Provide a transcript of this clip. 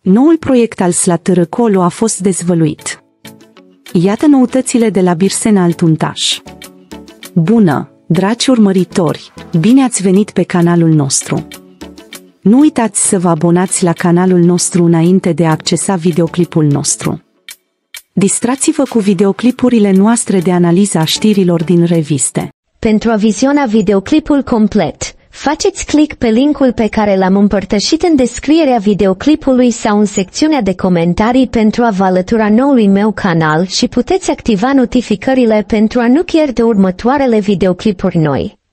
Noul proiect al Slătărăcolo a fost dezvăluit. Iată noutățile de la Birsen Altuntaș. Bună, dragi urmăritori, bine ați venit pe canalul nostru. Nu uitați să vă abonați la canalul nostru înainte de a accesa videoclipul nostru. Distrați-vă cu videoclipurile noastre de analiză a știrilor din reviste. Pentru a viziona videoclipul complet, faceți click pe linkul pe care l-am împărtășit în descrierea videoclipului sau în secțiunea de comentarii pentru a vă alătura noului meu canal și puteți activa notificările pentru a nu pierde următoarele videoclipuri noi.